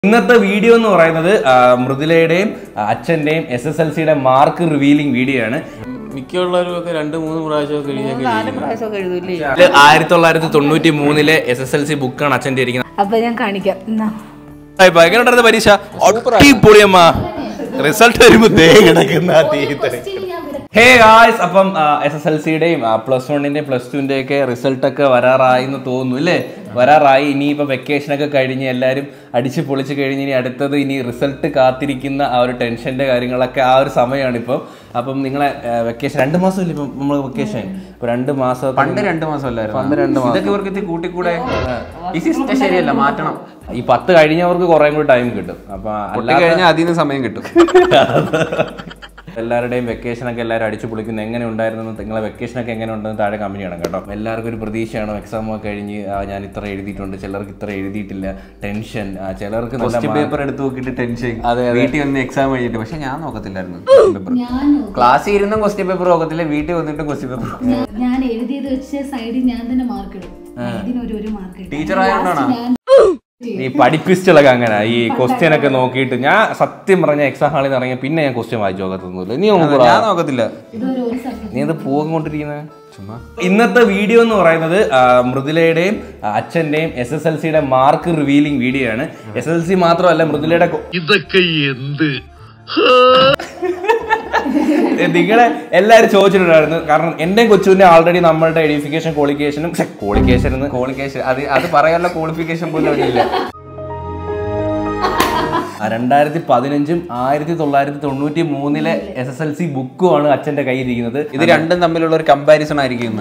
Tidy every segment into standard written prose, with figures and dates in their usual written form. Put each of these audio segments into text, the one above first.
ഇന്നത്തെ വീഡിയോ എന്ന് പറയുന്നത് മൃദുലയുടെയും അച്ഛന്റെയും SSLCയുടെ മാർക്ക് റിവീലിംഗ് വീഡിയോ ആണ്. മിക്കുള്ളവരൊക്കെ 2-3 പ്രാവശ്യമൊക്കെ 1993 SSLC ബുക്കാണ് അച്ഛൻ്റെ ഇരിക്കുന്നത്. അപ്പൊ ഞാൻ കാണിക്കാം. എങ്ങനെയുണ്ടായിരുന്നു പരീക്ഷ? അടിപൊളിയമ്മ. റിസൾട്ട് വരുമ്പോ കിടക്കുന്ന ഹേ ഗായ്സ്, അപ്പം SSLCയുടെയും +1ന്റെയും +2ന്റെയും ഒക്കെ റിസൾട്ട് ഒക്കെ വരാറായി എന്ന് തോന്നുന്നു അല്ലേ? വരാറായി. ഇനിയിപ്പോൾ വെക്കേഷനൊക്കെ കഴിഞ്ഞ് എല്ലാവരും അടിച്ച് പൊളിച്ച് കഴിഞ്ഞ് ഇനി അടുത്തത് ഇനി റിസൾട്ട് കാത്തിരിക്കുന്ന ആ ഒരു ടെൻഷൻ്റെ കാര്യങ്ങളൊക്കെ ആ ഒരു സമയമാണ് ഇപ്പം. അപ്പം നിങ്ങളെ വെക്കേഷൻ 2 മാസമല്ലേ ഇപ്പം നമ്മൾ വെക്കേഷൻ? ഇപ്പൊ 2 മാസം, പണ്ട് 2 മാസമല്ലായിരുന്നു. ഇതൊക്കെ ഇവർക്ക് കൂട്ടിക്കൂടെ ഈ സിസ്റ്റം ശരിയല്ല, മാറ്റണം. ഈ 10 കഴിഞ്ഞവർക്ക് കുറേ കൂടി ടൈം കിട്ടും. അപ്പൊ കഴിഞ്ഞാൽ അതിന് സമയം കിട്ടും. എല്ലാവരുടെയും വെക്കേഷനൊക്കെ എല്ലാവരും അടിച്ചു പൊളിക്കുന്നു. എങ്ങനെ ഉണ്ടായിരുന്നു നിങ്ങളെ വെക്കേഷനൊക്കെ എങ്ങനെ ഉണ്ടെന്ന് താഴെ കമന്റ് ചെയ്യണം കേട്ടോ. എല്ലാവർക്കും ഒരു പ്രതീക്ഷയാണ്. എക്സാം ഒക്കെ കഴിഞ്ഞ് ഞാൻ ഇത്ര എഴുതിയിട്ടുണ്ട്, ചിലർക്ക് ഇത്ര എഴുതിയിട്ടില്ല, ടെൻഷൻ. ചിലർക്ക് ക്വസ്റ്റ്യൻ പേപ്പർ എടുത്ത് നോക്കിയിട്ട് ടെൻഷൻ. വീട്ടിൽ വന്ന് എക്സാം കഴിഞ്ഞിട്ട്. പക്ഷെ ഞാൻ നോക്കത്തില്ലായിരുന്നു പേപ്പർ. ക്ലാസ്സിൽ ഇരുന്നും ക്വസ്റ്റ്യൻ പേപ്പർ നോക്കത്തില്ല, വീട്ടിൽ വന്നിട്ടും ക്വസ്റ്റ്യൻ പേപ്പർ. ഞാൻ എഴുതിയത് വെച്ച് സൈഡിൽ ഞാൻ തന്നെ മാർക്ക് ഇടും. ഇതിനൊരു മാർക്ക് ടീച്ചർ ആയതുകൊണ്ടാണ് ഈ പഠിപ്പിസ്റ്റൊക്കെ അങ്ങനെ ഈ ക്വസ്റ്റ്യൻ ഒക്കെ നോക്കിയിട്ട്. ഞാൻ സത്യം പറഞ്ഞ എക്സാം ഹാളിൽ നിന്ന് ഇറങ്ങിയ പിന്നെ ഞാൻ ക്വസ്റ്റ്യൻ വായിച്ചു നോക്കത്തൊന്നുമില്ല. ഞാൻ നോക്കത്തില്ല. നീ അത് പോകൊണ്ടിരിക്കുന്നത് ചുമ്മാ. ഇന്നത്തെ വീഡിയോ എന്ന് പറയുന്നത് മൃദുലയുടെയും അച്ഛന്റെയും SSLCയുടെ മാർക്ക് റിവീലിംഗ് വീഡിയോ ആണ്. SSLC മാത്രമല്ല, മൃദുലയുടെ ഇതൊക്കെ എന്ത് നിങ്ങളെ എല്ലാവരും ചോദിച്ചിട്ടുണ്ടായിരുന്നു. കാരണം എന്റെ കൊച്ചുവിന്റെ ആൾറെഡി നമ്മളുടെ എഡ്യൂക്കേഷൻ ക്വാളിഫിക്കേഷൻ അത് പറയാനുള്ള ക്വാളിഫിക്കേഷൻ പോലും ഇല്ല. 2015 1993 SSLC ബുക്കുമാണ് അച്ഛന്റെ കയ്യിലിരിക്കുന്നത്. ഇത് രണ്ടും തമ്മിലുള്ള ഒരു കമ്പാരിസൺ ആയിരിക്കും.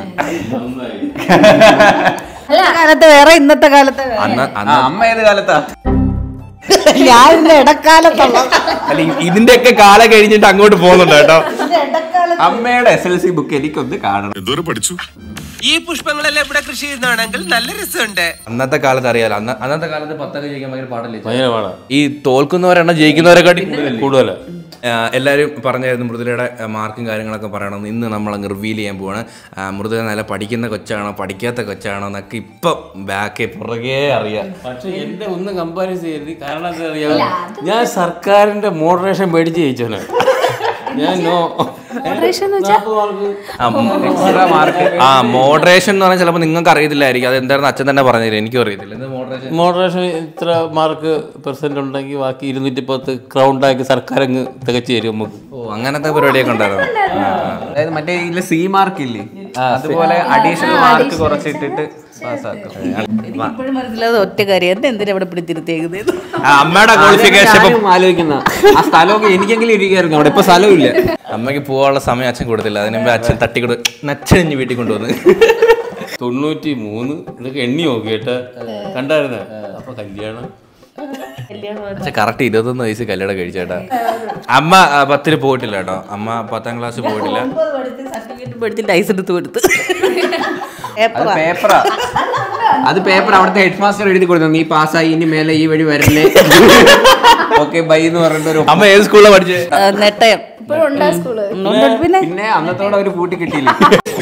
കാലത്ത് വേറെ, ഇന്നത്തെ കാലത്ത് അമ്മ ഏത് കാലത്താ? ഞാൻ ഇടക്കാലത്തുള്ള. അല്ല, ഇതിന്റെയൊക്കെ കാലം കഴിഞ്ഞിട്ട് അങ്ങോട്ട് പോകുന്നുണ്ട് കേട്ടോ. അമ്മയുടെ SSLC ബുക്ക് എനിക്കൊന്ന് കാണണം. എന്തോരം പഠിച്ചു? ഈ പുഷ്പങ്ങളെല്ലാം ഇവിടെ കൃഷി ചെയ്യുന്നതാണെങ്കിൽ നല്ല രസമുണ്ട്. അന്നത്തെ കാലത്ത് അറിയാലോ, അന്നത്തെ കാലത്ത് 10 ജയിക്കാൻ ഭയങ്കര പാടല്ലേ? ഭയങ്കര. ഈ തോൽക്കുന്നവരെണ്ണം ജയിക്കുന്നവരെക്കാട്ടി കൂടുതൽ. എല്ലാവരും പറഞ്ഞായിരുന്നു മൃദുലയുടെ മാർക്കും കാര്യങ്ങളൊക്കെ പറയണം. ഇന്ന് നമ്മൾ അങ്ങ് റിവീൽ ചെയ്യാൻ പോവാണ്. മൃദുല നല്ല പഠിക്കുന്ന കൊച്ചാണോ പഠിക്കാത്ത കൊച്ചാണോ എന്നൊക്കെ ഇപ്പം ബാക്ക് പുറകെ അറിയാം. പക്ഷെ എന്റെ ഒന്നും കമ്പാരിസൺ ചെയ്യരുത്. കാരണം എന്താ അറിയാം, ഞാൻ സർക്കാരിന്റെ മോഡറേഷൻ മേടിച്ച് ജയിച്ചോനെ. ഞാൻ മോഡറേഷൻ എന്ന് പറഞ്ഞാൽ ചിലപ്പോൾ നിങ്ങൾക്ക് അറിയത്തില്ലായിരിക്കും. അത് എന്തായിരുന്നു അച്ഛൻ തന്നെ പറഞ്ഞില്ല, എനിക്കും അറിയത്തില്ല. മോഡറേഷൻ ഇത്ര മാർക്ക് പെർസെന്റ് ഉണ്ടെങ്കിൽ ബാക്കി 210 ക്രൗൺ ടാഗ് സർക്കാർ അങ്ങ് തികച്ചു തരും നമുക്ക്. ഓ, അങ്ങനത്തെ പരിപാടിയൊക്കെ ഉണ്ടായിരുന്നു. അതായത് മറ്റേ ഇതില് C മാർക്ക് ഇല്ലേ, അതുപോലെ അഡീഷണൽ മാർക്ക് കുറച്ചിട്ടിട്ട് ഇപ്പോഴും മനസ്സിലാതെ ഒറ്റ കാര്യം, എന്തിനാ ഇവിടെ പിടിച്ചിരുത്തിയേക്കുന്നത്? അമ്മയുടെ ക്വാളിഫിക്കേഷൻ ആലോചിക്കുന്ന ആ സ്ഥലമൊക്കെ എനിക്കെങ്കിലും ഇരിക്കായിരുന്നു. അവിടെ ഇപ്പൊ സ്ഥലമില്ല. അമ്മയ്ക്ക് പോകാനുള്ള സമയം അച്ഛൻ കൊടുത്തില്ല. അതിന് മുമ്പ് അച്ഛൻ തട്ടിക്കൊണ്ട് അച്ഛൻ വീട്ടിൽ കൊണ്ടുവന്ന് 93 ഇതൊക്കെ എണ്ണി നോക്കിയിട്ട് കണ്ടായിരുന്ന. അപ്പൊ കല്യാണം കറക്റ്റ് 21 വയസ്സ് കല്യാണം കഴിച്ചേട്ടാ. അമ്മ 10ൽ പോയിട്ടില്ല കേട്ടോ. അമ്മ 10ാം ക്ലാസ് പോയിട്ടില്ല. അത് പേപ്പർ അവിടുത്തെ ഹെഡ് മാസ്റ്റർ എഴുതി കൊടുത്തു. നീ പാസ്സായി, ഇനി മേലെ ഈ വഴി വരല്ലേ, ഓക്കെ ബൈ എന്ന് പറഞ്ഞിട്ട്. അമ്മ ഏത് സ്കൂളിലാണ് പഠിച്ചത്? നെട്ടയം. പിന്നെ അന്നത്തോടെ അവര് കൂട്ടി കിട്ടിയില്ല.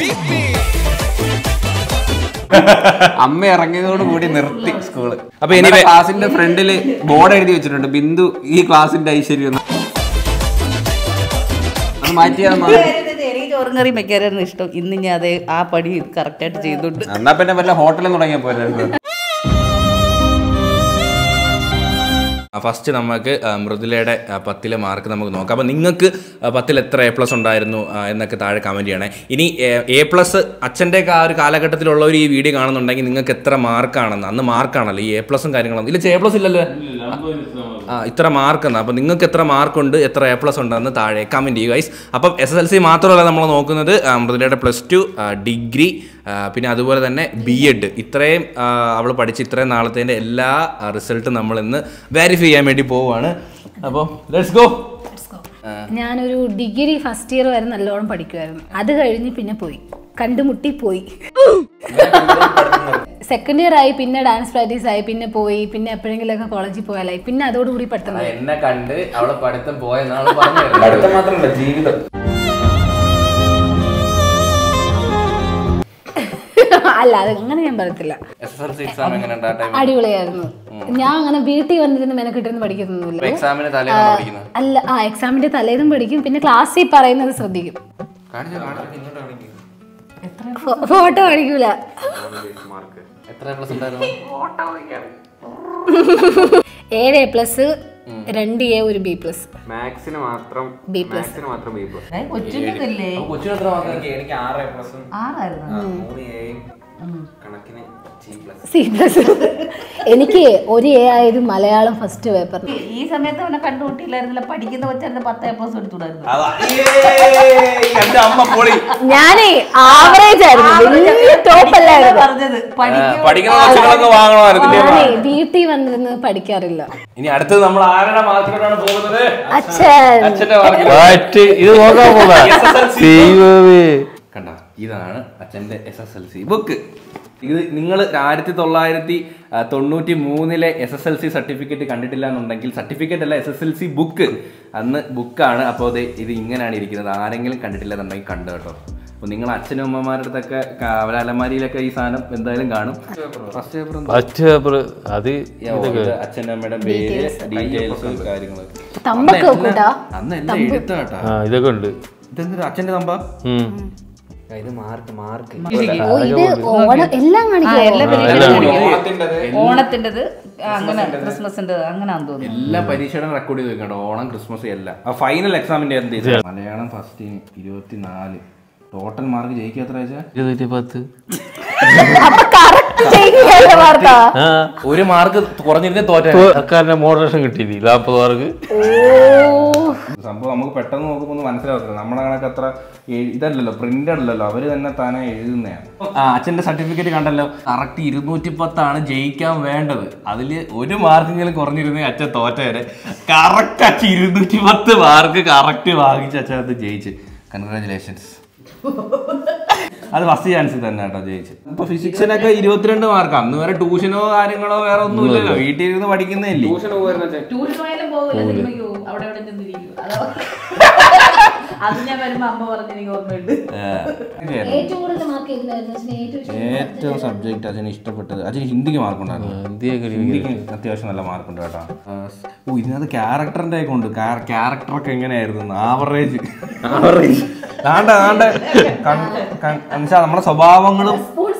അമ്മ ഇറങ്ങിയതോട് കൂടി നിർത്തി സ്കൂള്. അപ്പൊ ഇനി ക്ലാസിന്റെ ഫ്രണ്ടില് ബോർഡ് എഴുതി വെച്ചിട്ടുണ്ട്, ബിന്ദു ഈ ക്ലാസിന്റെ ഐശ്വര്യം. അത് മാറ്റിയാൽ ചോറും കറി വെക്കാനായിരുന്നു ഇഷ്ടം. ഇന്ന് ഞാൻ അത് ആ പടി കറക്റ്റായിട്ട് ചെയ്തോണ്ട്. എന്നാ പിന്നെ വല്ല ഹോട്ടലിൽ തുടങ്ങിയാൽ പോലെ. ഫസ്റ്റ് നമുക്ക് മൃദുലയുടെ 10ലെ മാർക്ക് നമുക്ക് നോക്കാം. അപ്പോൾ നിങ്ങൾക്ക് 10ൽ എത്ര A+ ഉണ്ടായിരുന്നു എന്നൊക്കെ താഴെ കമൻറ്റ് ചെയ്യണേ. ഇനി A+ അച്ഛൻ്റെ ആ ഒരു കാലഘട്ടത്തിലുള്ളവർ ഈ വീഡിയോ കാണുന്നുണ്ടെങ്കിൽ നിങ്ങൾക്ക് എത്ര മാർക്കാണെന്ന്, അന്ന് മാർക്കാണല്ലോ ഈ A+ കാര്യങ്ങളൊന്നും ഇല്ല. A+ ഇല്ലല്ലോ, ഇത്ര മാർക്കെന്ന്. അപ്പോൾ നിങ്ങൾക്ക് എത്ര മാർക്കുണ്ട്, എത്ര A+ ഉണ്ടെന്ന് താഴെ കമൻറ്റ് ചെയ്യുക ഗൈസ്. അപ്പം SSLC മാത്രമല്ല നമ്മൾ നോക്കുന്നത്, മൃദുലയുടെ +2, ഡിഗ്രി, പിന്നെ അതുപോലെ തന്നെ B.Ed. ഇത്രയും അവൾ പഠിച്ച് ഇത്രയും നാളത്തേൻ്റെ എല്ലാ റിസൾട്ടും നമ്മളിന്ന് വെരിഫൈ ചെയ്യാൻ വേണ്ടി പോവുകയാണ്. അപ്പോൾ ലെറ്റ്സ് ഗോ. ഞാനൊരു ഡിഗ്രി ഫസ്റ്റ് ഇയർ വരെ നല്ലോണം പഠിക്കുമായിരുന്നു. അത് കഴിഞ്ഞ് പിന്നെ പോയി കണ്ടുമുട്ടി പോയി. സെക്കൻഡ് ഇയർ ആയി, പിന്നെ ഡാൻസ് പ്രാക്ടീസ് ആയി, പിന്നെ പോയി, പിന്നെ എപ്പോഴെങ്കിലൊക്കെ കോളേജിൽ പോയാലായി, പിന്നെ അതോടുകൂടി പഠിത്തം. എന്നെ കണ്ട് അവളെ പഠിത്തം പോയെന്നാണ് പറഞ്ഞത്. പഠിത്തം മാത്രമല്ല, ജീവിതം. അല്ല അത് അങ്ങനെ ഞാൻ പറയത്തില്ല. SSLC എക്സാം എങ്ങനെയുണ്ട് ആ ടൈം? അടിപൊളിയായിരുന്നു. ഞാൻ അങ്ങനെ വീട്ടിൽ വന്നിരുന്ന് മെനക്കെട്ടിരുന്ന് പഠിക്കുന്നൊന്നുമില്ല. എക്സാമിന് തലേന്ന് പഠിക്കുന്നത്? അല്ല, എക്സാമിന്റെ തലേന്നും പഠിക്കും, പിന്നെ ക്ലാസ്സിൽ പറയുന്നത് ശ്രദ്ധിക്കും. ഫോട്ടോ കാണിക്കൂല. എത്ര പ്ലസ് ഉണ്ടായിരുന്നു? 7A+, 2A, 1B+. മാത്സിന് മാത്രം B+. കൊച്ചിനല്ലേ കൊച്ചിന് എത്ര മാർക്ക്? എനിക്ക് 6A+, 6 കണക്കിന് C+. എനിക്ക് ഒരു A ആയത് മലയാളം ഫസ്റ്റ് പേപ്പർ. ഈ സമയത്ത് അവനെ കണ്ടുകൂട്ടിയില്ലായിരുന്നില്ല. പഠിക്കുന്ന കൊച്ചായിരുന്നു 10A+ എടുത്തുകൂടായിരുന്നു. ഞാനേ ആവറേജ് ആയിരുന്നു, ടോപ്പ് അല്ലായിരുന്നു. ഞാനേ വീട്ടിൽ വന്നിരുന്ന് പഠിക്കാറില്ല. ഇനി അടുത്തത് നമ്മൾ ആരുടെ മാർക്കിലോട്ടാണ് പോകുന്നത്? അച്ഛൻ. ഇത് നോക്കാൻ പോകാം. കണ്ട, ഇതാണ് അച്ഛൻ്റെ SSLC ബുക്ക്. ഇത് നിങ്ങൾ 1993 SSLC സർട്ടിഫിക്കറ്റ് കണ്ടിട്ടില്ല എന്നുണ്ടെങ്കിൽ, സർട്ടിഫിക്കറ്റ് അല്ല, SSLC ബുക്ക്, അന്ന് ബുക്കാണ്. അപ്പോൾ ഇത് ഇങ്ങനെയാണ് ഇരിക്കുന്നത്. ആരെങ്കിലും കണ്ടിട്ടില്ല എന്നുണ്ടെങ്കിൽ കണ്ടു കേട്ടോ. അപ്പോൾ നിങ്ങൾ അച്ഛനും അമ്മമാരുടെ അടുത്തൊക്കെ അലമാരിയിലൊക്കെ ഈ സാധനം എന്തായാലും കാണും. ഫസ്റ്റ് പേപ്പർ അത് അച്ഛൻ്റെ അമ്മയുടെ പേര്, ഡീറ്റെയിൽസ്, കാര്യങ്ങൾ. അന്ന് എല്ലാം എഴുത്താട്ടാ. ഇതൊക്കെ ഉണ്ട്. ഇതെന്താ അച്ഛൻ്റെ തമ്പ? ഇത് മാർക്ക് ഓണത്തിൻ്റെത്, അങ്ങനെ ക്രിസ്മസിന്റെ, അങ്ങനെയാന്ന് തോന്നുന്നു. എല്ലാ പരീക്ഷയുടെ റെക്കോർഡ് ചെയ്ത് വെക്കണ്ട. ഓണം, ക്രിസ്മസ് എല്ലാം. ഫൈനൽ എക്സാമിന്റെ എന്ത് ചെയ്തു? മലയാളം ഫസ്റ്റിന് 24. ടോട്ടൽ മാർക്ക് ജയിക്കുക എത്ര? 210. ഒരു മാർക്ക് കുറഞ്ഞിരുന്നേ തോറ്റ. സർക്കാരിന്റെ മോഡറേഷൻ കിട്ടിയില്ല 40 മാർക്ക്. സംഭവം നമുക്ക് പെട്ടെന്ന് നോക്കുമ്പോൾ ഒന്ന് മനസ്സിലാവത്തില്ല. നമ്മുടെ കണക്ക് അത്ര ഇതല്ലല്ലോ, പ്രിന്റ് അല്ലല്ലോ, അവര് തന്നെ താനെ എഴുതുന്നതാണ്. അച്ഛന്റെ സർട്ടിഫിക്കറ്റ് കണ്ടല്ലോ, കറക്റ്റ് 210 ജയിക്കാൻ വേണ്ടത്. അതിൽ ഒരു മാർക്കെങ്കിലും കുറഞ്ഞിരുന്നേ അച്ഛൻ തോറ്റവരെ. കറക്റ്റ് അച്ഛൻ 210 മാർക്ക് കറക്റ്റ് വാങ്ങിച്ച് അച്ഛൻ അത് ജയിച്ച്. കൺഗ്രാജുലേഷൻസ്. അത് ഫസ്റ്റ് ചാൻസിൽ തന്നെ കേട്ടോ ജയിച്ചു. ഇപ്പൊ ഫിസിക്സിനൊക്കെ 22 മാർക്ക്. അന്ന് വേറെ ട്യൂഷനോ കാര്യങ്ങളോ വേറെ ഒന്നും ഇല്ലല്ലോ, വീട്ടിൽ ഇരുന്ന് പഠിക്കുന്നതല്ലേ. ട്യൂഷൻ പോയാലും പോകില്ല, സിനിമയ്ക്ക് പോകും, അവിടെ അവിടെ ചെന്നിരിക്കും. അത് ഞാൻ വരുമ്പോ അമ്മ പറഞ്ഞ എനിക്ക് ഓർമ്മയുണ്ട്. ഏറ്റവും സബ്ജക്ട് അച്ഛന് ഇഷ്ടപ്പെട്ടത്, അച്ഛന് ഹിന്ദിക്ക് മാർക്കുണ്ടായിരുന്നു. ഹിന്ദിക്ക് അത്യാവശ്യം നല്ല മാർക്കുണ്ട് കേട്ടോ. ഇതിനകത്ത് ക്യാരക്ടറിന്റെ ഒക്കെ ഉണ്ട്. ക്യാരക്ടറൊക്കെ എങ്ങനെയായിരുന്നു? ആവറേജ് നമ്മളെ സ്വഭാവങ്ങളും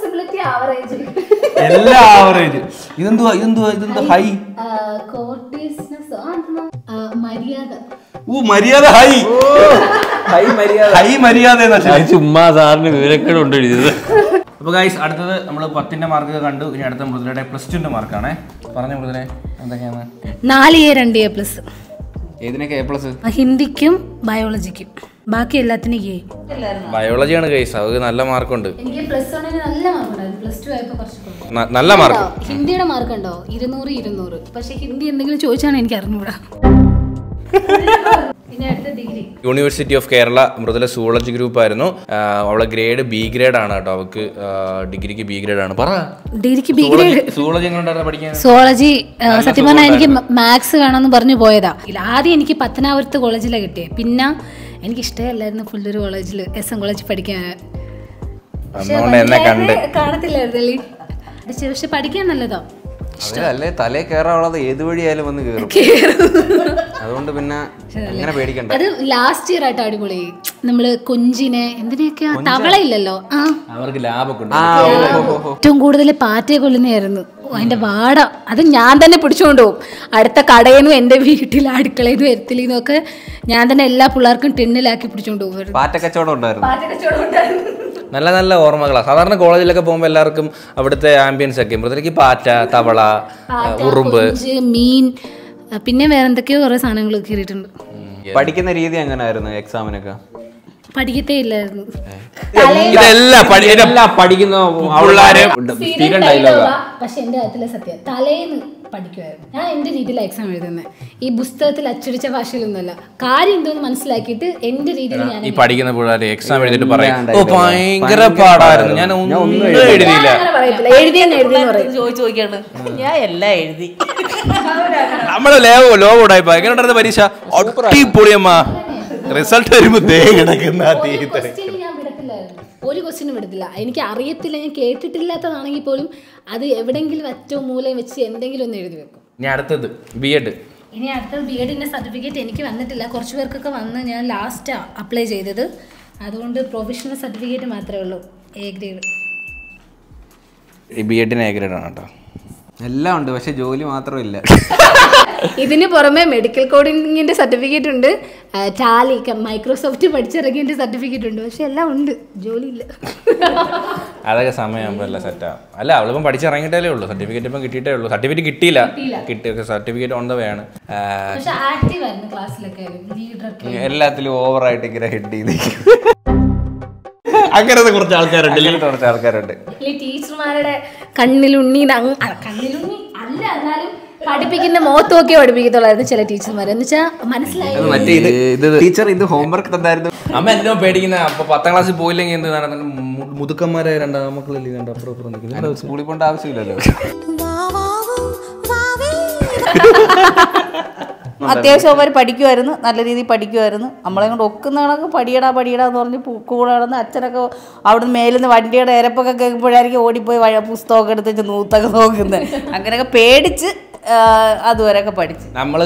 എല്ലാം ആവറേജ്. ഇതെന്തുവാ ഹൈ? മര്യാദ ഹൈ മര്യാദ ചുമ്മാ സാറിന് വിവരക്കേട് ഉണ്ട് എഴുതിയത്. അപ്പൊ ഗൈസ്, അടുത്തത് നമ്മൾ 10ന്റെ മാർക്ക് കണ്ടു. ഇനി അടുത്ത മൃദുലയുടെ +2 മാർക്കാണേ. പറഞ്ഞ മൃദുലെ എന്തൊക്കെയാണ്? 4A 2A+. ഏതിനൊക്കെ A+? ഹിന്ദിക്കും ബയോളജിക്കും, ബാക്കി എല്ലാത്തിനും A. ബയോളജിയാണ് ഗൈസ്, അത് നല്ല മാർക്കുണ്ട്. എനിക്ക് +1 നല്ല മാർക്കുണ്ടായിരുന്നു. +2 ആയപ്പോൾ കുറച്ച് നല്ല മാർക്ക്. ഹിന്ദിയുടെ മാർക്ക് ഉണ്ടോ? 200. പക്ഷെ ഹിന്ദി എന്തെങ്കിലും ചോദിച്ചാണ് എനിക്ക് അറിഞ്ഞൂടാ. University of Kerala Mridula zoology group ആയിരുന്നു. അവളെ ഗ്രേഡ് B ഗ്രേഡ് ആണ് കേട്ടോ. അവൾക്ക് ഡിഗ്രിക്ക് B ഗ്രേഡ് ആണ്. ഡിഗ്രിക്ക് B ഗ്രേഡ്. സൂളജി എങ്ങനെയുണ്ടായിരുന്നു പഠിക്കാൻ? സോളജി സത്യം പറഞ്ഞാൽ എനിക്ക് മാത്സ് വേണമെന്ന് പറഞ്ഞു പോയതാ. ആദ്യം എനിക്ക് പത്തനാപുരത്ത് കോളേജിലാണ് കിട്ടിയത്. പിന്നെ എനിക്ക് ഇഷ്ടമല്ലായിരുന്നു പുല്ലൂർ കോളേജിൽ, SM കോളേജിൽ പഠിക്കാൻ. കാണത്തില്ലായിരുന്നല്ലേ, പക്ഷെ പഠിക്കാൻ നല്ലതാ. അല്ലേ തലേ കയറാനുള്ളത് ഏത് വഴിയായാലും വന്ന് കയറും. അതുകൊണ്ട് പിന്നെ അങ്ങനെ പേടിക്കണ്ട. അത് ലാസ്റ്റ് ഇയർ ആയിട്ട് അടിപൊളി. നമ്മള് കൊഞ്ചിനെ എന്തിനൊക്കെയാ, തവളയില്ലല്ലോ, അവർക്ക് ലാഭമൊക്കെ ഏറ്റവും കൂടുതൽ പാറ്റയെ കൊല്ലുന്നതായിരുന്നു. അതിന്റെ വാട അത് ഞാൻ തന്നെ പിടിച്ചുകൊണ്ട് പോകും. അടുത്ത കടയിൽ നിന്നും എന്റെ വീട്ടിൽ അടുക്കളയിൽ നിന്നും എത്തിലിന്നും ഒക്കെ ഞാൻ തന്നെ എല്ലാ പിള്ളേർക്കും ടിന്നിലാക്കി പിടിച്ചോണ്ട് പോകുമായിരുന്നു. പാറ്റ കച്ചവടം ഉണ്ടായിരുന്നു. നല്ല നല്ല ഓർമ്മകളാണ്. സാധാരണ കോളേജിലൊക്കെ പോകുമ്പോൾ എല്ലാവർക്കും അവിടുത്തെ ആംബിയൻസ് ഒക്കെ, മൃദുലയ്ക്ക് പാറ്റ, തവള, ഉറുമ്പ്, മീൻ, പിന്നെ വേറെ എന്തൊക്കെയോ കുറെ സാധനങ്ങൾ കയറിയിട്ടുണ്ട്. പഠിക്കുന്ന രീതി എങ്ങനെയായിരുന്നു എക്സാമിനൊക്കെ? പഠിക്കത്തേ ഇല്ലായിരുന്നു. പക്ഷെ എന്റെ കാര്യത്തിലെ സത്യം തലേന്ന് പഠിക്കുമായിരുന്നു. ഞാൻ എന്റെ രീതിയിലാണ് എക്സാം എഴുതുന്നത്. ഈ പുസ്തകത്തിൽ അച്ചടിച്ച ഭാഷയിലൊന്നുമല്ല. കാര്യം എന്തോന്ന് മനസ്സിലാക്കിയിട്ട് എന്റെ രീതിയിൽ ഞാൻ പഠിക്കുന്ന പിള്ളേരെ എക്സാം എഴുതിട്ട് പറയാം ഭയങ്കര പാടായിരുന്നു, ഞാൻ ഒന്നും എഴുതിയില്ല. ചോദിക്കാണ് ഞാൻ എല്ലാം എഴുതി. നമ്മള് ലോ കൂടായിപ്പോ എങ്ങനെ പരീക്ഷ അടിപൊളിയമ്മ. റിസൾട്ട് വരുമ്പോ കിടക്കുന്ന ഒരു ക്വസ്റ്റ്യനും എടുത്തില്ല. എനിക്ക് അറിയത്തില്ല, ഞാൻ കേട്ടിട്ടില്ലാത്തതാണെങ്കിൽ പോലും അത് എവിടെയെങ്കിലും അറ്റവും മൂലയും വെച്ച് എന്തെങ്കിലും ഒന്ന് എഴുതി വെക്കും. ഇനി അടുത്തത് B.Ed. ഇനി അടുത്തത് B.Edന്റെ സർട്ടിഫിക്കറ്റ് എനിക്ക് വന്നിട്ടില്ല. കുറച്ച് പേർക്കൊക്കെ വന്ന് ഞാൻ ലാസ്റ്റ് അപ്ലൈ ചെയ്തത്. അതുകൊണ്ട് പ്രൊഫഷണൽ സർട്ടിഫിക്കറ്റ് മാത്രമേ ഉള്ളൂ. A grade. ഈ B.Edന് A ഗ്രേഡ് ആണ് കേട്ടോ. എല്ലാം ഉണ്ട്, പക്ഷെ ജോലി മാത്രമില്ല. ഇതിന് പുറമെ മെഡിക്കൽ കോഡിങ്ങിന്റെ സർട്ടിഫിക്കറ്റ് ഉണ്ട്, ടാലി മൈക്രോസോഫ്റ്റ് പഠിച്ചിറങ്ങിയതിന്റെ സർട്ടിഫിക്കറ്റ് ഉണ്ട്. പക്ഷെ എല്ലാം ഉണ്ട്, ജോലിയില്ല. അതൊക്കെ സമയമാകുമ്പോൾ എല്ലാം സെറ്റാകും. അല്ല, അവളിപ്പം പഠിച്ചിറങ്ങിയിട്ടേ ഉള്ളൂ, സർട്ടിഫിക്കറ്റ് ഇപ്പം കിട്ടിയിട്ടേ ഉള്ളൂ. സർട്ടിഫിക്കറ്റ് കിട്ടിയില്ല, സർട്ടിഫിക്കറ്റ് ഓൺ ദ വേ ആണ്. പക്ഷെ ആക്റ്റീവ് ആയിരുന്നു ക്ലാസ്സിലൊക്കെ, ലീഡറൊക്കെ. എല്ലാത്തിലും ഓവറായിട്ട് ഇങ്ങനെ ഹെഡ് ചെയ്ത് അങ്ങനത്തെ കുറച്ച് ആൾക്കാരുണ്ട്. ഈ ടീച്ചർമാരുടെ കണ്ണിലുണ്ണി അല്ല, എന്നാലും പഠിപ്പിക്കുന്ന മുഖത്ത് നോക്കിയേ പഠിപ്പിക്കത്തുള്ളായിരുന്നു ചില ടീച്ചർമാർ. എന്ന് വെച്ചാൽ മനസ്സിലായി ടീച്ചർ ഇത് ഹോംവർക്ക് തന്നായിരുന്നു. അമ്മ എന്നോ പേടിക്കുന്ന. അപ്പൊ 10ാം ക്ലാസ്സിൽ പോയില്ലെങ്കിൽ എന്ത് മുതുക്കന്മാരെ രണ്ടാം മക്കളല്ലേ അപ്പുറം സ്കൂളിൽ പോകേണ്ട ആവശ്യമില്ലല്ലോ. അത്യാവശ്യം അവന്മാർ പഠിക്കുമായിരുന്നു, നല്ല രീതിയിൽ പഠിക്കുമായിരുന്നു. നമ്മളെ കൊണ്ട് ഒക്കുന്ന കണക്ക് പഠിയടാ എന്ന് പറഞ്ഞ് കൂടെ നടന്ന് അച്ഛനൊക്കെ അവിടുന്ന് മേലിന്ന് വണ്ടിയുടെ ഇരപ്പൊക്കെ കേൾക്കുമ്പോഴായിരിക്കും ഓടിപ്പോയി പുസ്തകമൊക്കെ എടുത്ത് വെച്ച് നൂത്തൊക്കെ നോക്കുന്നത്. അങ്ങനെയൊക്കെ പേടിച്ച് അതുവരെയൊക്കെ പഠിച്ചു. നമ്മൾ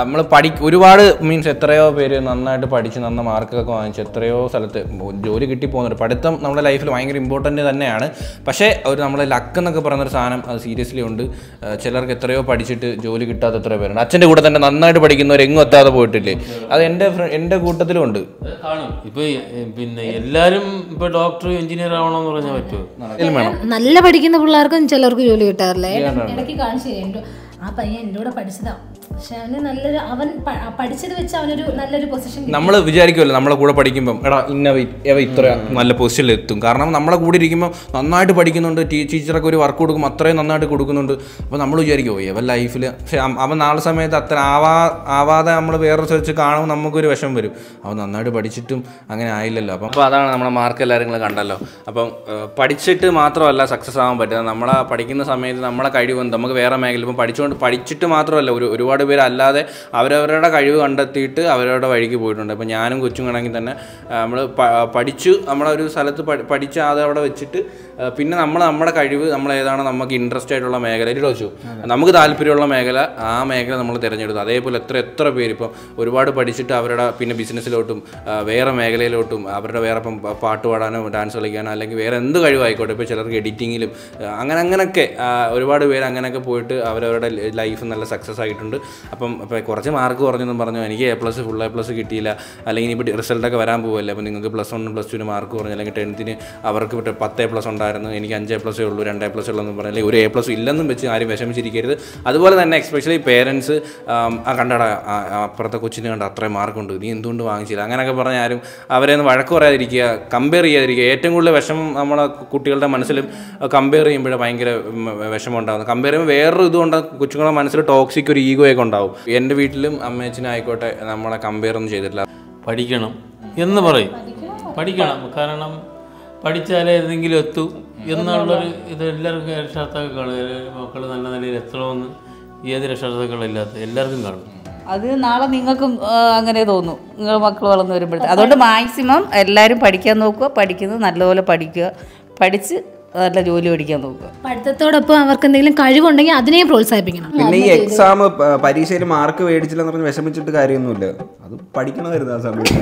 ഒരുപാട് മീൻസ് എത്രയോ പേര് നന്നായിട്ട് പഠിച്ച് നന്ന മാർക്കൊക്കെ വാങ്ങിച്ച് എത്രയോ സ്ഥലത്ത് ജോലി കിട്ടി പോകുന്നുണ്ട്. പഠിത്തം നമ്മുടെ ലൈഫിൽ ഭയങ്കര ഇമ്പോർട്ടൻ്റ് തന്നെയാണ്. പക്ഷേ നമ്മുടെ ലക്ക് എന്നൊക്കെ പറയുന്നൊരു സാധനം അത് സീരിയസ്ലി ഉണ്ട്. ചിലർക്ക് എത്രയോ പഠിച്ചിട്ട് ജോലി കിട്ടാത്ത എത്രയോ പേരുണ്ട്. അച്ഛൻ്റെ കൂടെ തന്നെ നന്നായിട്ട് പഠിക്കുന്നവർ എങ്ങും എത്താതെ പോയിട്ടില്ലേ? അത് എൻ്റെ കൂട്ടത്തിലും ഉണ്ട്. ഇപ്പൊ പിന്നെ എല്ലാരും ഇപ്പൊ ഡോക്ടർ എഞ്ചിനീയർ ആവണമെന്ന് പറഞ്ഞാൽ പറ്റുമോ? നല്ല പഠിക്കുന്ന പിള്ളേർക്കും ചിലർക്ക് ജോലി കിട്ടാറില്ലേ? ഇടയ്ക്ക് കാണിച്ചു തരും, ആ പയ്യൻ എൻ്റെ കൂടെ പഠിച്ചതാ, പക്ഷെ അവൻ പഠിച്ചത് വെച്ച് അവനൊരു നല്ലൊരു പൊസിഷൻ. നമ്മൾ വിചാരിക്കുമല്ലോ നമ്മളെ കൂടെ പഠിക്കുമ്പം എടാ ഇത്ര നല്ല പൊസിഷനിൽ എത്തും. കാരണം നമ്മളെ കൂടെ ഇരിക്കുമ്പോൾ നന്നായിട്ട് പഠിക്കുന്നുണ്ട്, ടീച്ചറൊക്കെ ഒരു വർക്ക് കൊടുക്കും, അത്രയും നന്നായിട്ട് കൊടുക്കുന്നുണ്ട്. അപ്പോൾ നമ്മൾ വിചാരിക്കുമോ ഇവൻ ലൈഫിൽ, പക്ഷെ അവൻ നാളെ സമയത്ത് അത്ര ആവാതെ നമ്മൾ വേറെ വെച്ച് കാണുമ്പോൾ നമുക്കൊരു വിഷമം വരും. അവൻ നന്നായിട്ട് പഠിച്ചിട്ടും അങ്ങനെ ആയില്ലല്ലോ. അപ്പോൾ അതാണ് നമ്മുടെ മാർക്ക് എല്ലാവരും നിങ്ങൾ കണ്ടല്ലോ. അപ്പം പഠിച്ചിട്ട് മാത്രമല്ല സക്സസ് ആവാൻ പറ്റുന്നത്. നമ്മളെ പഠിക്കുന്ന സമയത്ത് നമ്മളെ കഴിവ് നമുക്ക് വേറെ മേഖല ഇപ്പം പഠിച്ചിട്ട് മാത്രമല്ല ഒരുപാട് പേര് അല്ലാതെ അവരവരുടെ കഴിവ് കണ്ടെത്തിയിട്ട് അവരവരുടെ വഴിക്ക് പോയിട്ടുണ്ട്. ഇപ്പോൾ ഞാനും കൊച്ചും വേണമെങ്കിൽ തന്നെ നമ്മൾ പഠിച്ചു നമ്മളൊരു സ്ഥലത്ത് പഠിച്ച് അതവിടെ വെച്ചിട്ട് പിന്നെ നമ്മുടെ കഴിവ് ഏതാണ് നമുക്ക് ഇൻട്രസ്റ്റ് ആയിട്ടുള്ള മേഖലയിൽ വെച്ചു നമുക്ക് താല്പര്യമുള്ള മേഖല ആ മേഖല നമ്മൾ തിരഞ്ഞെടുത്തു. അതേപോലെ എത്ര പേര് ഇപ്പം ഒരുപാട് പഠിച്ചിട്ട് അവരുടെ പിന്നെ ബിസിനസ്സിലോട്ടും വേറെ മേഖലയിലോട്ടും അവരുടെ വേറെ ഇപ്പം പാട്ട് പാടാനോ ഡാൻസ് കളിക്കാനോ അല്ലെങ്കിൽ വേറെ എന്ത് കഴിവായിക്കോട്ടെ, ഇപ്പോൾ ചിലർക്ക് എഡിറ്റിങ്ങിലും അങ്ങനെയൊക്കെ ഒരുപാട് പേര് അങ്ങനെയൊക്കെ പോയിട്ട് അവരവരുടെ ലൈഫ് നല്ല സക്സസ് ആയിട്ടുണ്ട്. അപ്പം കുറച്ച് മാർക്ക് കുറഞ്ഞെന്നും പറഞ്ഞു എനിക്ക് A+, ഫുൾ A+ കിട്ടിയില്ല, അല്ലെങ്കിൽ ഇപ്പോൾ റിസൾട്ടൊക്കെ വരാൻ പോകുമല്ലേ, അപ്പോൾ നിങ്ങൾക്ക് +1 +2 മാർക്ക് കുറഞ്ഞു, അല്ലെങ്കിൽ 10th അവർക്ക് 10 A+ ഉണ്ടായിരുന്നു, എനിക്ക് 5 A+ ഉള്ളൂ, 2 A+ ഉള്ളതെന്നും പറഞ്ഞു, അല്ലെങ്കിൽ ഒരു A+ ഇല്ലെന്നും വെച്ച് ആരും വിഷമിച്ചിരിക്കരുത്. അതുപോലെ തന്നെ എക്സ്പെഷ്യലി പേരൻസ് കണ്ടടാ അപ്പുറത്തെ കൊച്ചിന് കണ്ട അത്രയും മാർക്കുണ്ട്, നീ എന്തുകൊണ്ട് വാങ്ങിച്ചില്ല, അങ്ങനെയൊക്കെ പറഞ്ഞ് ആരും അവരെ ഒന്ന് വഴക്ക് പറയാതിരിക്കുക, കമ്പയർ ചെയ്യാതിരിക്കുക. ഏറ്റവും കൂടുതൽ വിഷമം നമ്മളെ കുട്ടികളുടെ മനസ്സിലും കമ്പയർ ചെയ്യുമ്പോഴേ ഭയങ്കര വിഷമം ഉണ്ടാകുന്നത്. കമ്പയർ ചെയ്യുമ്പോൾ വേറൊരു ഇതുകൊണ്ട് കൊച്ചുങ്ങളുടെ മനസ്സിൽ ടോക്സിക് ഒരു ഈഗോയൊക്കെ ഉണ്ടാവും. എൻ്റെ വീട്ടിലും അമ്മയച്ഛനും ആയിക്കോട്ടെ നമ്മളെ കമ്പയർ ഒന്നും ചെയ്തിട്ടില്ല. പഠിക്കണം എന്ന് പറയും, പഠിക്കണം, കാരണം പഠിച്ചാലേ ഏതെങ്കിലും എത്തൂ എന്നുള്ളൊരു ഇത് എല്ലാവർക്കും രക്ഷാകർത്താക്കൾ കാണും. മക്കൾ നല്ല നിലയിൽ എത്തണമെന്ന് ഏത് രക്ഷാകർത്താക്കളില്ലാത്ത എല്ലാവർക്കും കാണും. അത് നാളെ നിങ്ങൾക്കും അങ്ങനെ തോന്നും, നിങ്ങൾ മക്കൾ വളർന്നു വരുമ്പോഴത്തേക്ക്. അതുകൊണ്ട് മാക്സിമം എല്ലാവരും പഠിക്കാൻ നോക്കുക, പഠിക്കുന്നത് നല്ലപോലെ പഠിക്കുക, പഠിച്ച് നല്ല ജോലി പഠിക്കാൻ നോക്കുക. പഠിത്തത്തോടൊപ്പം അവർക്ക് എന്തെങ്കിലും കഴിവുണ്ടെങ്കിൽ അതിനെയും പ്രോത്സാഹിപ്പിക്കണം. പിന്നെ ഈ എക്സാം പരീക്ഷയിൽ മാർക്ക് മേടിച്ചില്ലെന്ന് പറഞ്ഞ് വിഷമിച്ചിട്ട് കാര്യമൊന്നുമില്ല, അത് പഠിക്കണമായിരുന്നു ആ സമയത്ത്.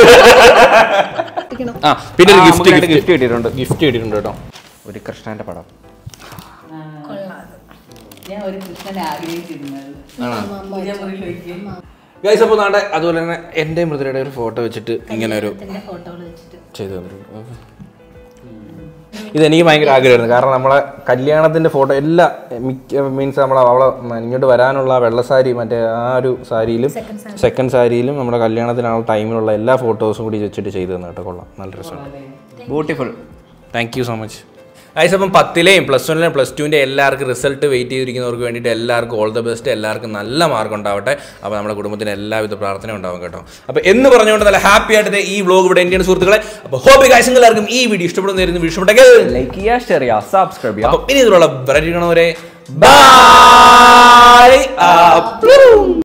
പിന്നെ ഗിഫ്റ്റ് കിട്ടിയിട്ടുണ്ട് കേട്ടോ, ഒരു കൃഷ്ണന്റെ പടം. ഞാൻ ഒരു കൃഷ്ണനെ ആഗ്രഹിച്ചിരുന്നത്. ഗൈസ്, അപ്പോൾ നാട്ടെ അതുപോലെ തന്നെ എൻ്റെ മൃദുരയുടെ ഒരു ഫോട്ടോ വെച്ചിട്ട് ഇങ്ങനെ ഒരു ചെയ്തു തന്നിട്ടുണ്ട്. ഇതെനിക്ക് ഭയങ്കര ആഗ്രഹമായിരുന്നു, കാരണം നമ്മളെ കല്യാണത്തിൻ്റെ ഫോട്ടോ എല്ലാ മീൻസ് അവളെ ഇങ്ങോട്ട് വരാനുള്ള വെള്ളസാരി മറ്റേ ആ ഒരു സാരിയിലും സെക്കൻഡ് സാരിയിലും നമ്മുടെ കല്യാണത്തിനുള്ള ടൈമിലുള്ള എല്ലാ ഫോട്ടോസും കൂടി വെച്ചിട്ട് ചെയ്തു തന്നെ കേട്ടോ. കൊള്ളാം, നല്ല രസമുണ്ട്, beautiful. Thank you so much. Guys, അപ്പം 10ലെയും +1ലെയും +2ൻ്റെ എല്ലാവർക്കും റിസൾട്ട് വെയിറ്റ് ചെയ്തിരിക്കുന്നവർക്ക് വേണ്ടിയിട്ട് എല്ലാവർക്കും ഓൾ ദ ബെസ്റ്റ്, എല്ലാവർക്കും നല്ല മാർക്ക് ഉണ്ടാവട്ടെ. അപ്പോൾ നമ്മുടെ കുടുംബത്തിന് എല്ലാവിധ പ്രാർത്ഥനയും ഉണ്ടാവും കേട്ടോ. അപ്പോൾ എന്ന് പറഞ്ഞുകൊണ്ട് നല്ല ഹാപ്പി ആയിട്ട് ഈ വ്ലോഗ് ഇവിടെ എൻ്റെ സുഹൃത്തുക്കളെ. അപ്പോൾ ഹോപ്പ് ഗൈസ് എല്ലാവർക്കും ഈ വീഡിയോ ഇഷ്ടപ്പെടുന്നതായിരുന്നു. ഇഷ്ടപ്പെട്ടെങ്കിൽ ലൈക്ക് ചെയ്യുക, ഷെയർ ചെയ്യുക, സബ്സ്ക്രൈബ് ചെയ്യുക. അപ്പോൾ ഇനി ഇതിലുള്ള വെറൈറ്റി കാണുന്നവരെ ബൈ.